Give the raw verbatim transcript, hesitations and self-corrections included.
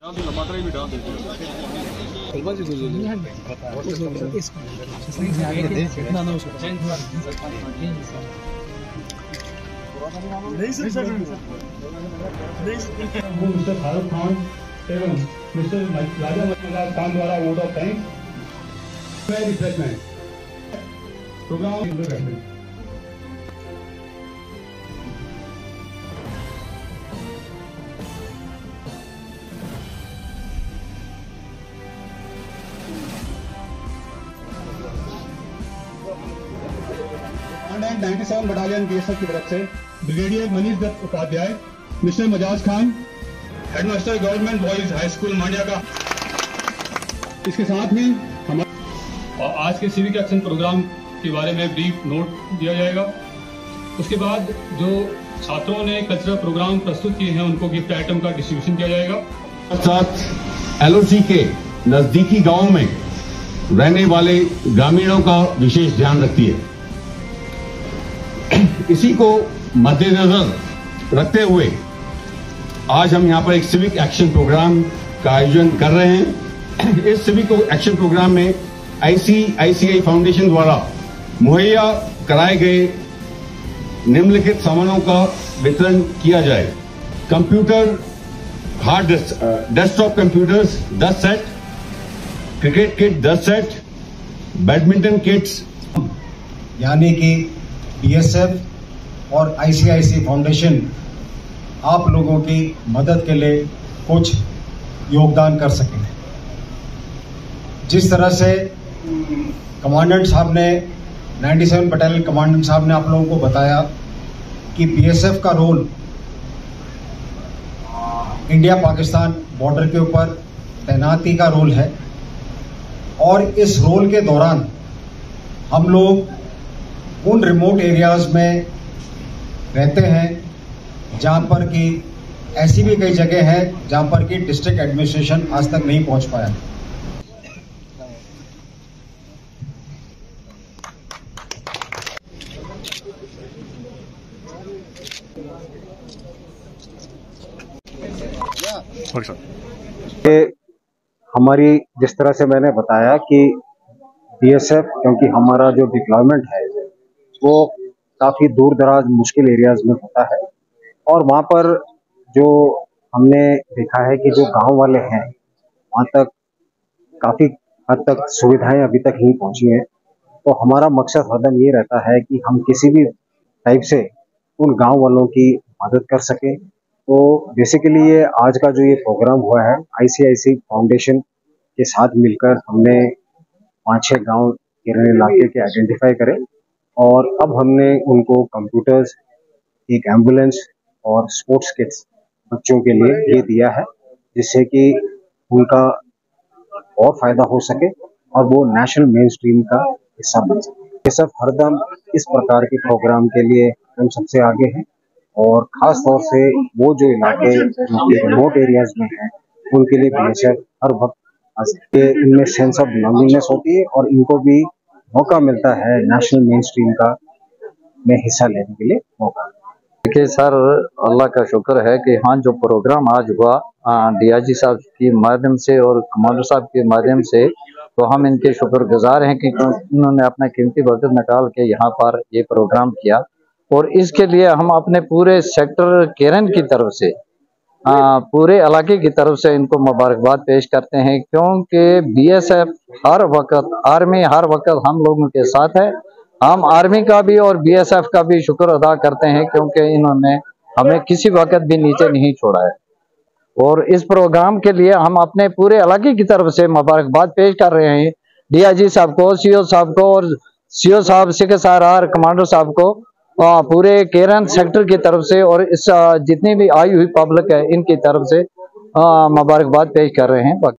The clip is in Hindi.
मिस्टर फारूक खान एवं मिस्टर राजा मजमूदार खान द्वारा vote of thanks refreshment programme ninety seven battalion BSF की तरफ से brigadier Manish Dutt Upadhyay, mister Majaz Khan, headmaster government boys high school Mandia का। इसके साथ ही हमारे आज के सिविक एक्शन प्रोग्राम के बारे में ब्रीफ नोट दिया जाएगा। उसके बाद जो छात्रों ने कल्चरल प्रोग्राम प्रस्तुत किए हैं उनको गिफ्ट आइटम का डिस्ट्रीब्यूशन किया जाएगा। साथ एलओसी के नजदीकी गांवों में रहने वाले ग्रामीणों का विशेष ध्यान रखती है। इसी को मद्देनजर रखते हुए आज हम यहां पर एक सिविक एक्शन प्रोग्राम का आयोजन कर रहे हैं। इस सिविक एक्शन प्रोग्राम में आईसीआईसीआई फाउंडेशन द्वारा मुहैया कराए गए निम्नलिखित सामानों का वितरण किया जाए। कंप्यूटर हार्ड डेस्कटॉप कंप्यूटर्स दस सेट, क्रिकेट किट दस सेट, बैडमिंटन किट्स, यानी कि बीएसएफ और आईसीआईसीआई फाउंडेशन आप लोगों की मदद के लिए कुछ योगदान कर सके। जिस तरह से कमांडेंट साहब ने सत्तानवे बटालियन कमांडेंट साहब ने आप लोगों को बताया कि बीएसएफ का रोल इंडिया पाकिस्तान बॉर्डर के ऊपर तैनाती का रोल है और इस रोल के दौरान हम लोग उन रिमोट एरियाज में रहते हैं जहां पर कि ऐसी भी कई जगह है जहां पर कि डिस्ट्रिक्ट एडमिनिस्ट्रेशन आज तक नहीं पहुंच पाया। हमारी जिस तरह से मैंने बताया कि बीएसएफ, क्योंकि हमारा जो डिप्लॉयमेंट है वो काफी दूर दराज मुश्किल एरियाज में होता है और वहां पर जो हमने देखा है कि जो गांव वाले हैं वहां तक काफी हद तक सुविधाएं अभी तक नहीं पहुंची हैं। तो हमारा मकसद हरदम ये रहता है कि हम किसी भी टाइप से उन गांव वालों की मदद कर सकें। तो बेसिकली ये आज का जो ये प्रोग्राम हुआ है आईसीआईसीआई फाउंडेशन के साथ मिलकर हमने पाँच छः गाँव किरण इलाके के आइडेंटिफाई करें और अब हमने उनको कंप्यूटर्स, एक एम्बुलेंस और स्पोर्ट्स किट्स बच्चों के लिए ये दिया है, जिससे कि उनका और फायदा हो सके और वो नेशनल मेन स्ट्रीम का हिस्सा बन सके। ये सब हरदम इस प्रकार के प्रोग्राम के लिए हम सबसे आगे हैं और खास तौर से वो जो इलाके जो रिमोट एरियाज में हैं उनके लिए बीएसएफ हर वक्त इनमें सेंस ऑफ बिलोंगिंगनेस होती है और इनको भी मौका मिलता है नेशनल मेन स्ट्रीम का में हिस्सा लेने के लिए मौका। देखिए सर, अल्लाह का शुक्र है कि हाँ जो प्रोग्राम आज हुआ डीआईजी साहब के माध्यम से और कमांडर साहब के माध्यम से, तो हम इनके शुक्रगुजार हैं कि उन्होंने अपना कीमती वक्त निकाल के यहाँ पर ये प्रोग्राम किया और इसके लिए हम अपने पूरे सेक्टर केरन की तरफ से आ, पूरे इलाके की तरफ से इनको मुबारकबाद पेश करते हैं, क्योंकि बीएसएफ हर वक्त, आर्मी हर वक्त हम लोगों के साथ है। हम आर्मी का भी और बीएसएफ का भी शुक्र अदा करते हैं क्योंकि इन्होंने हमें किसी वक्त भी नीचे नहीं छोड़ा है। और इस प्रोग्राम के लिए हम अपने पूरे इलाके की तरफ से मुबारकबाद पेश कर रहे हैं डीआईजी साहब को, सीओ साहब को और सीओ साहब सिकसार कमांडर साहब को, पूरे केरन सेक्टर की तरफ से और इस जितनी भी आई हुई पब्लिक है इनकी तरफ से मुबारकबाद पेश कर रहे हैं।